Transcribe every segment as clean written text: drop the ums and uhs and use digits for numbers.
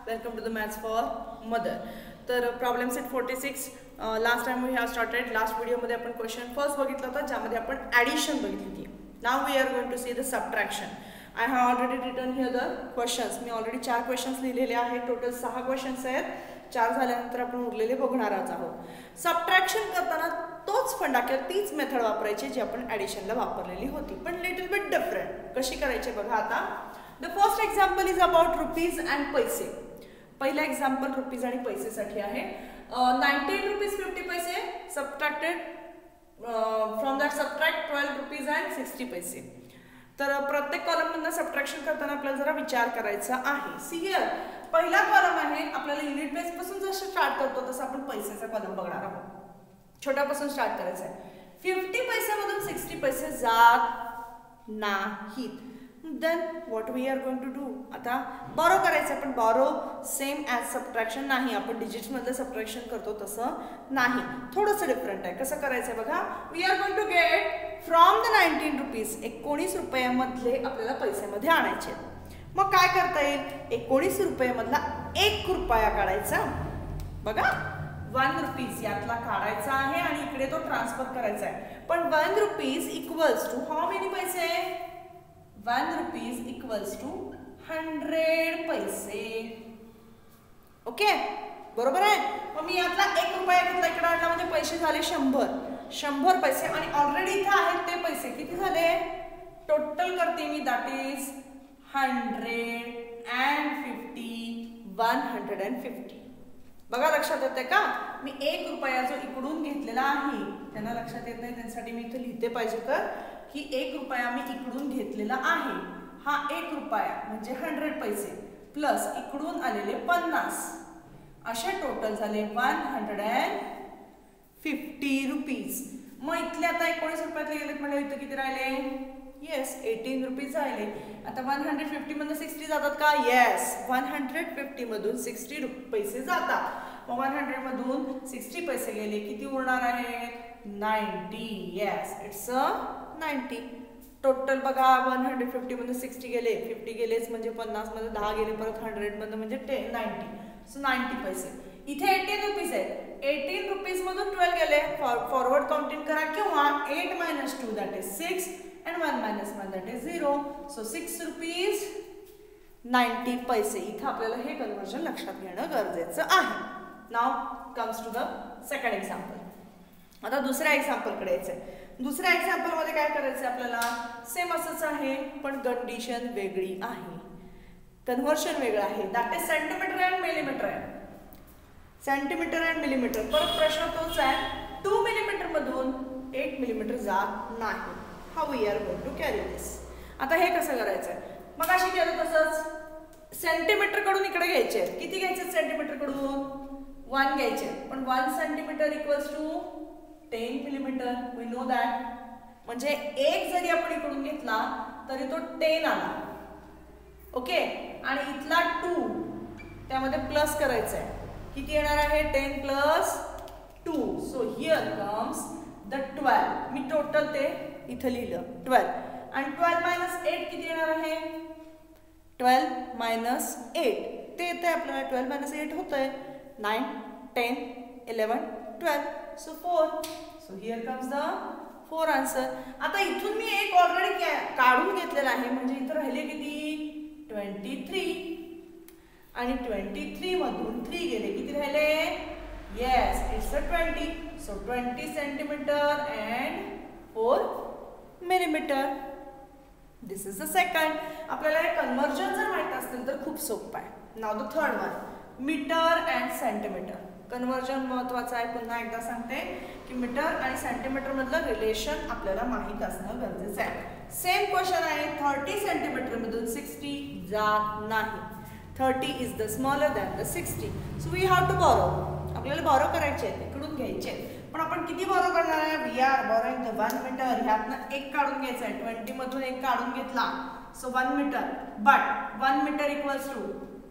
Welcome to the Maths for Mother. तर problem set 46 last time we have started. Last व्हिडिओमध्ये आपण question first बघितला होता ज्यामध्ये आपण ॲडिशन बघितली होती. Now we are going to see the subtraction. I have already written here the questions. मी ऑलरेडी 4 क्वेश्चन्स लिहिलेले आहेत. टोटल 6 क्वेश्चन्स आहेत. 4 झाल्यानंतर आपण उरलेले बघणार आहोत. सबट्रॅक्शन करताना तोच फंडा किंवा तीच मेथड वापरायची जी आपण ॲडिशनला वापरलेली होती, पण लिटिल बिट डिफरंट. कशी करायची बघा आता. The first example is about rupees and पैसे. पहिला एक्झाम्पल रुपीज आणि पैसेसाठी आहे. 19 रुपीज 50 पैसे subtracted from that subtract 12 rupees and 60 पैसे. तर प्रत्येक कॉलममधून सबट्रॅक्शन करताना आपल्याला जरा विचार करायचा आहे. सी हिअर पहिला कॉलम आहे. आपल्याला युनिट बेस पासून जसं स्टार्ट करतो तसं आपण पैसेचा कॉलम बघणार आहोत. छोट्यापासून स्टार्ट करायचं आहे. 50 पैशामधून 60 पैसे जात नाहीत. Then what we are going to do. आता बॉरो करायचं, पण बॉरो सेम ॲज सबट्रॅक्शन नाही. आपण डिजिट्समधलं सबट्रॅक्शन करतो तसं नाही, थोडंसं डिफरंट आहे. कसं करायचं बघा. We are going to get from the 19 rupees 19 रुपयामधले आपल्याला पैशामध्ये आणायचे. मग काय करता येईल. 19 रुपयामधला 1 रुपया काढायचा. बघा 1 रुपीज यातला काढायचा आहे आणि इकडे तो ट्रान्सफर करायचा आहे. पण 1 rupees equals to how many पैसे. 1 रुपीज इक्वल्स टू 100 पैसे. ओके बरोबर आहे. मग मी यातला 1 रुपया घेतला इकडे आणला म्हणजे पैसे झाले 100 पैसे. आणि ऑलरेडी इथे आहेत ते पैसे किती झाले. टोटल करते मी, दॅट इज 150 150. बघा लक्षात येते का. मी 1 रुपया जो इकडून घेतलेला आहे त्यांना लक्षात येत नाही, त्यासाठी मी इथे लिहिते पाहिजे तर की 1 रुपया मी इकडून घेतलेला आहे. हा 1 रुपया म्हणजे 100 पैसे प्लस इकडून आलेले 50 असे टोटल झाले 150 रुपीज. मग इथले आता 19 रुपयातले गेलेत म्हणजे इथं किती राहिले. येस 18 रुपीज राहिले. आता 150 मधून 60 जातात का. येस 150 मधून 60 पैसे जातात. मग 100 मधून 60 पैसे गेले किती उरणार आहेत 90. Yes it's 90. टोटल बघा 150 मधून 60 गेले, 50 गेलेच म्हणजे 50 मध्ये 10 गेले, परत 100 मध्ये म्हणजे 90. सो 90 पैसे. इथे 18 रुपीज आहेत. 18 रुपीज मधून 12 गेले, फॉरवर्ड काउंटिंग करा किंवा 8 - 2 that is 6 and 1 - 1 that is 0. So 6 rupees 90 पैसे. इथं आपल्याला हे कन्वर्जन लक्षात घेणं गरजेचं आहे. Now comes to the second example. आता दुसऱ्या एक्झाम्पलकडे यायचंय. दुसऱ्या एक्झाम्पलमध्ये काय करायचं आपल्याला. सेम असंच आहे पण कंडिशन वेगळी आहे, कन्व्हर्शन वेगळं आहे. That is centimetre and millimetre आहे. Centimetre and millimetre. परत प्रश्न तोच आहे. 2 मिलीमीटर मधून 8 मिलीमीटर जात नाही. How we are going to carry this. आता हे कसं करायचं. मग अशी केलं तसंच सेंटीमीटर कडून इकडे घ्यायचे. किती घ्यायचे सेंटीमीटर कडून 1 घ्यायचे. पण 1 centimetre equals to 10 millimetre. We know that. म्हणजे 1 जरी आपण इकडून घेतला तरी तो 10 आला. ओके. आणि इथला 2 त्यामध्ये प्लस करायचा आहे. किती येणार आहे 10 + 2. So here comes the 12. मी टोटल ते इथं लिहिलं 12. आणि 12 - 8 किती येणार आहे. 12 - 8 ते येतं आहे आपल्याला. 12 - 8 होत आहे 9 10 11 12. So 4. So here comes the 4 answer. आता इथून मी एक ऑलरेडी काढून घेतलेला आहे म्हणजे इथं राहिले किती 23. आणि 23 मधून 3 गेले किती राहिले. Yes it's 20. So 20 centimetre and 4 millimetre. This is the second. आपल्याला हे कन्वर्जन जर माहित असतील तर खूप सोपं आहे. Now the third one. Metre and centimetre. Conversion महत्वाचं आहे. पुन्हा एकदा सांगते की मीटर आणि सेंटीमीटर मधलं रिलेशन आपल्याला माहित असणं गरजेचं आहे. सेम क्वेश्चन आहे. 30 सेंटीमीटर मधून 60 जात नाही. 30 is the smaller than the 60. So we have to borrow. आपल्याला बॉरो करायचे आहेत, इकडून घ्यायचे. पण आपण किती बॉरो करणार आहे. We are borrowing the 1 metre. ह्यातनं 1 काढून घ्यायचं आहे. 20 मधून 1 काढून घेतला. So 1 metre. But 1 metre equals to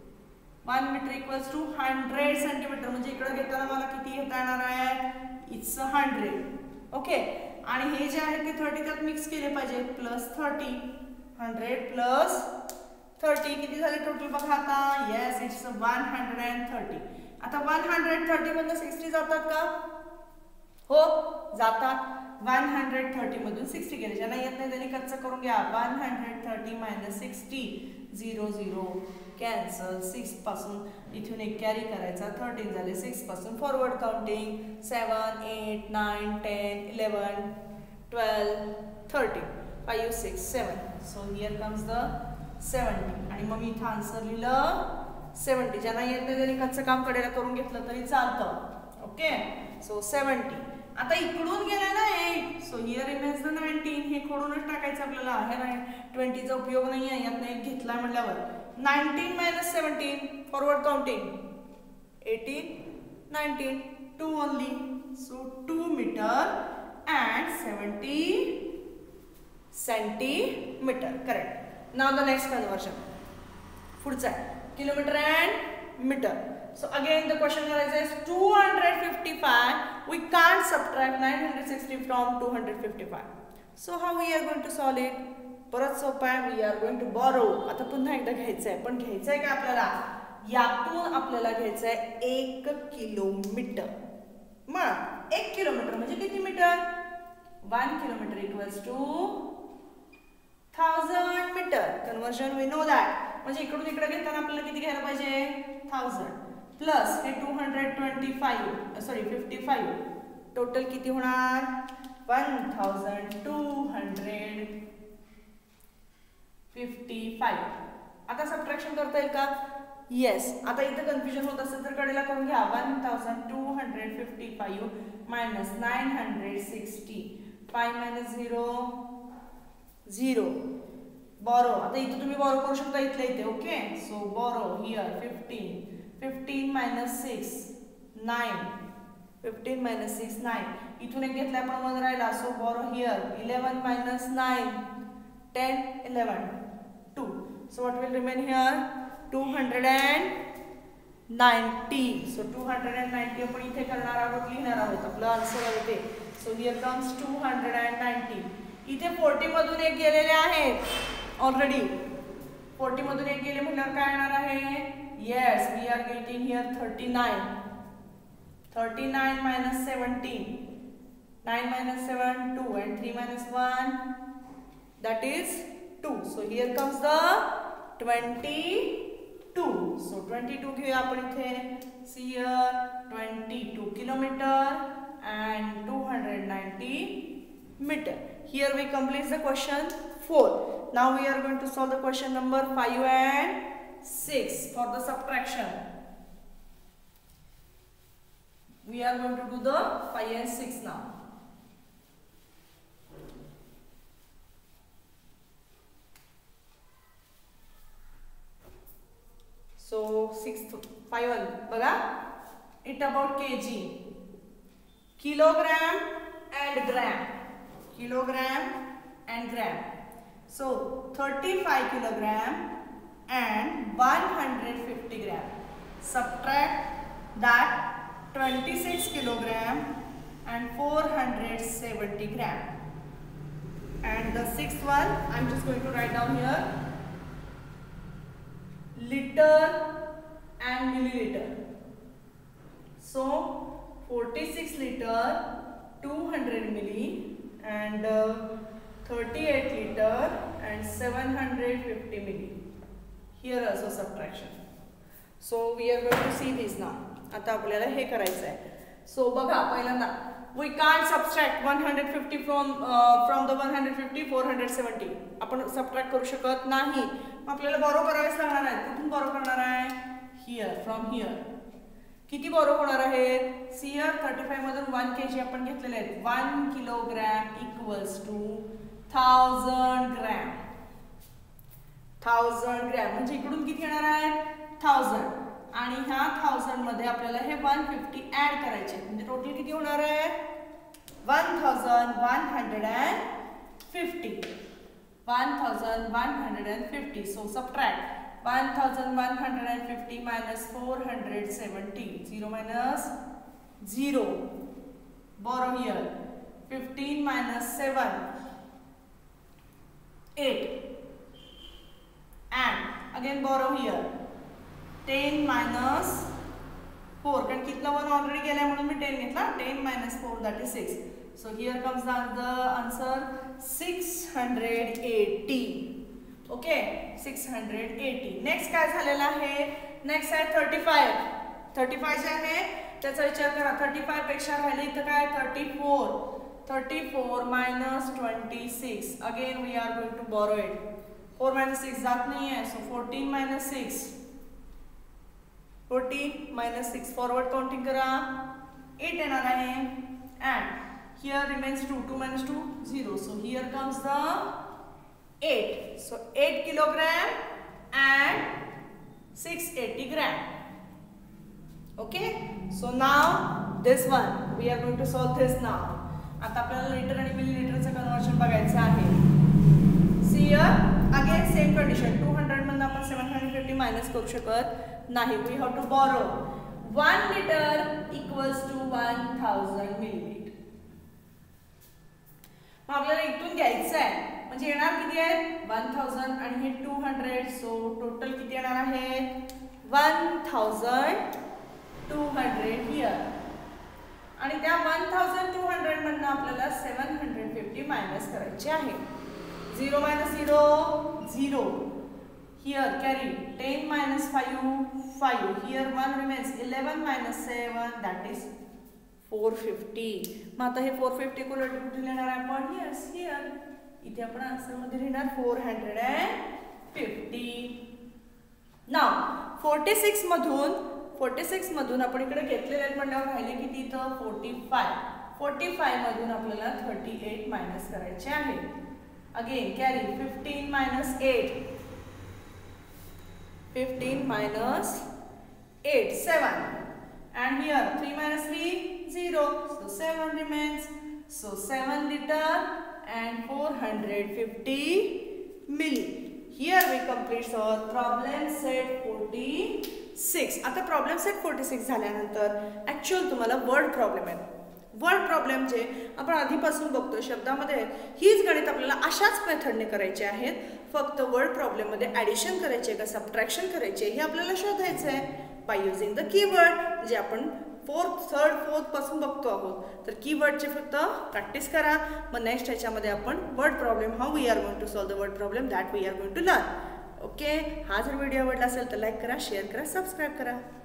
100 centimetre. म्हणजे इकडे घेताना मला किती घेता येणार आहे. इट्स 100. ओके. आणि हे जे आहे ते 30 त्यात मिक्स केले पाहिजे. +30. 100 + 30 किती झाले टोटल बघा आता. Yes, it's 130. आता 130 मधून 60 जातात का? हो जातात. 130 मधून 60 गेले. ज्यांना येत नाही त्यांनी कच्चं करून घ्या. 130 मायनस 60 0 0 कॅन्सल. 6 पासून इथून एक कॅरी करायचा. 13 झाले. 6 पासून forward counting 7 8 9 10 11 12 13 5 6 7. So here comes the 70. आणि मग मी इथं आन्सर लिहिलं 70. ज्यांना येत नाही त्यांनी कच्चं काम कडेला करून घेतलं तरी चालतं. Okay, so 70. आता इकडून गेला ना 8. So here remains the 19. हे खोडूनच टाकायचं आपल्याला. हे 20चा उपयोग नाही आहे, यातनं एक घेतला म्हटल्यावर. 19 minus 17 forward counting 18 19 2 only. So 2 metre and 70 centimetre. Correct. Now the next conversion. पुढचा kilometre and metre. So again the question arises 255. We can't subtract 960 from 255. So how we are going to solve it? परत सोपं आहे. We are going to borrow. आता पुन्हा एकदा घ्यायचं आहे. पण घ्यायचं आहे का आपल्याला? यातून आपल्याला घ्यायचं आहे 1 किलोमीटर. मग 1 किलोमीटर म्हणजे किती metre? 1 kilometre equals to 1000 metre. Conversion we know that. म्हणजे इकडून इकडे घेताना आपल्याला किती घ्यायला पाहिजे? 1000 प्लस हे 225 सॉरी 55. टोटल किती होणार? 1255. आता सबट्रॅक्शन करता येईल का? येस. आता इथे कन्फ्युजन होत असेल तर कडेला करून घ्या. 1255 मायनस 960. 5 मायनस 0 0. बॉरो. आता इथे तुम्ही बॉरो करू शकता इथल्या इथे. Okay, so borrow here 15. 15 minus 6 9. 15 minus 6 9. इथून एक घेतला आपण मध्ये राहिला. So borrow here 11 minus 9 10 11 2. So what will remain here? 290. सो 290 आपण इथे करणार आहोत, लिहिणार आहोत. आपलं आन्सर आहे ते. So here comes 290. इथे 40 मधून एक गेलेले आहेत ऑलरेडी. 40 मधून एक गेले म्हटल्यावर काय येणार आहे? Yes, we are getting here 39. 39 minus 17. 9 minus 7, 2. And 3 minus 1, that is 2. So here comes the 22. So 22 घेऊया आपण इथे. See here 22 kilometer and 290 meter. Here we complete the question 4. Now we are going to solve the question number 5 and 6 for the subtraction. We are going to do the 5 and 6 now. So 5 बघा. It about kg, kilogram and gram. Kilogram and gram. So 35 kilogram and 150 gram. Subtract that 26 kilogram and 470 gram. And the sixth one, I am just going to write down here. Liter and milliliter. So 46 liter, 200 milli, and 38 liter and 750 milli. Here also subtraction. So we are going to see this now. आता आपल्याला हे करायचं आहे. So बघा पहिल्यांदा we can't subtract 150 from the 150 470. आपण subtract करू शकत नाही. मग आपल्याला बॉरो करावेच लागणार आहे. कुठून बॉरो करणार आहे? Here, from here. किती बॉरो होणार आहेत? सी हिअर 35 मधून 1 kg आपण घेतलेले आहेत. 1 kilogram equals to 1000 gram. 1000 gram म्हणजे इकडून किती येणार आहे? 1000. आणि ह्या 1000 मध्ये आपल्याला हे 150 ऍड करायचे. म्हणजे टोटल किती होणार आहे? 1150. 1150. So subtract 1150 minus 470. 0 minus 0. Borrow here. 15 minus 7. 8. and again borrow here 10 minus 4 कारण कितना 1 ऑलरेडी गेला म्हणून मी 10 घेतला 10 minus 4 that is 6 so here comes the answer 680 okay 680 next काय झालेला आहे नेक्स्ट आहे 35 जे आहे त्याचा विचार करा 35 पेक्षा राहिले इथं काय 34 minus 26 again we are going to borrow it 4 minus 6 जात नहीं है so 14 minus 6 फॉरवर्ड काउंटिंग करा 8 येणार आहे and here remains 2 minus 2 0 so here comes the 8 so 8 kilogram and 680 gram okay so now this one we are going to solve this now आता आपल्याला litre आणि मिलीलीटरचं conversion बघायचं आहे see here again same condition 200 मधून आपण 750 minus करू शकत नाही we have to borrow 1 liter equals to 1000 milliliter मग आपल्याला इथून घ्यायचं आहे म्हणजे येणार किती आहे 1000 आणि हे 200 सो टोटल किती येणार आहे 1200 हियर आणि त्या 1200 मधून आपल्याला 750 मायनस करायचे आहे 0 minus 0 0 here carry 10 minus 5 here 1 remains 11 minus 7 that is 450 मग आता हे 450 को कुठे लिहिणार आपण yes here इथे आपण आन्सर मध्ये लिहिणार 450 now 46 मधून आपण इकडे घेतलेले म्हणल्यावर राहिले किती इथं 45 मधून आपल्याला 38 मायनस करायचे आहे again carry 15 minus 8 7 and here 3 minus 3 0 so 7 remains so 7 liter and 450 milli here we complete our problem set 46 आता प्रॉब्लेम सेट 46 झाल्यानंतर ऍक्च्युअल तुम्हाला वर्ड प्रॉब्लेम आहे वर्ड प्रॉब्लेम जे आपण आधीपासून बघतो शब्दामध्ये हीच गणित आपल्याला अशाच मेथडने करायचे आहेत फक्त वर्ड प्रॉब्लेम मध्ये ॲडिशन करायचे का सबट्रॅक्शन करायचे हे आपल्याला शोधायचं आहे बाय युजिंग द कीवर्ड जे आपण थर्ड फोर्थ पासून बघतो आहोत तर कीवर्डचे फक्त प्रॅक्टिस करा मग नेक्स्ट ह्याच्यामध्ये आपण word problem how we are going to solve the word problem that we are going to learn okay हा जर व्हिडिओ आवडला असेल तर लाईक करा शेअर करा सबस्क्राईब करा